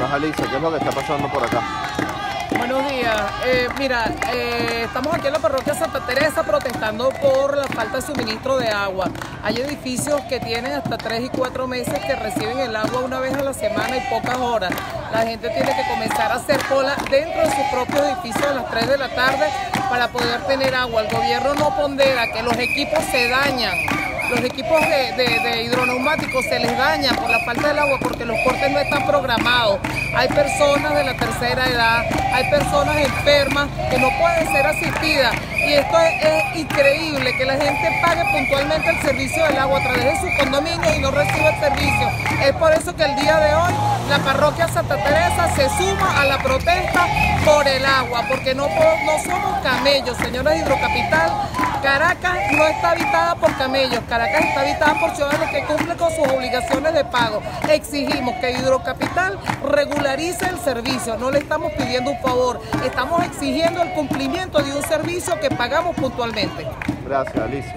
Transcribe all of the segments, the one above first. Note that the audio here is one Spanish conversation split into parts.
Baja Alicia, ¿qué es lo que está pasando por acá? Buenos días. Estamos aquí en la parroquia Santa Teresa protestando por la falta de suministro de agua. Hay edificios que tienen hasta 3 y 4 meses que reciben el agua una vez a la semana y pocas horas. La gente tiene que comenzar a hacer cola dentro de sus propios edificios a las 3 de la tarde para poder tener agua. El gobierno no pondera que los equipos se dañan. Los equipos de hidroneumáticos se les daña por la falta del agua porque los cortes no están programados. Hay personas de la tercera edad, hay personas enfermas que no pueden ser asistidas. Y esto es increíble, que la gente pague puntualmente el servicio del agua a través de sus condominios y no reciba el servicio. Es por eso que el día de hoy la parroquia Santa Teresa se suma a la protesta por el agua, porque no somos camellos, señores de Hidrocapital. Caracas no está habitada por camellos, Caracas está habitada por ciudadanos que cumplen con sus obligaciones de pago. Exigimos que Hidrocapital regularice el servicio, no le estamos pidiendo un favor, estamos exigiendo el cumplimiento de un servicio que pagamos puntualmente. Gracias, Alicia.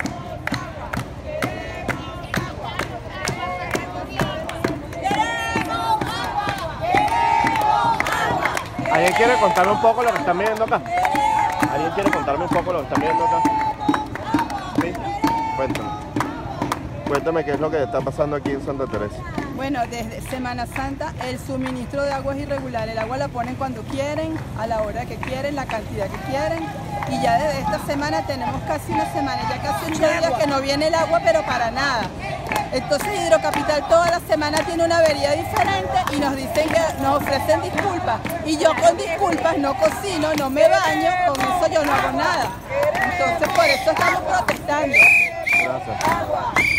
¿Alguien quiere contarme un poco lo que están viendo acá? ¿Alguien quiere contarme un poco lo que están viendo acá? ¿Sí? Cuéntame qué es lo que está pasando aquí en Santa Teresa. Bueno, desde Semana Santa el suministro de agua es irregular. El agua la ponen cuando quieren, a la hora que quieren, la cantidad que quieren. Y ya desde esta semana tenemos casi una semana, ya casi 8 días que no viene el agua, pero para nada. Entonces Hidrocapital toda la semana tiene una avería diferente y nos dicen que nos ofrecen disculpas. Y yo con disculpas no cocino, no me baño, con eso yo no hago nada. Entonces por eso estamos protestando. Gracias.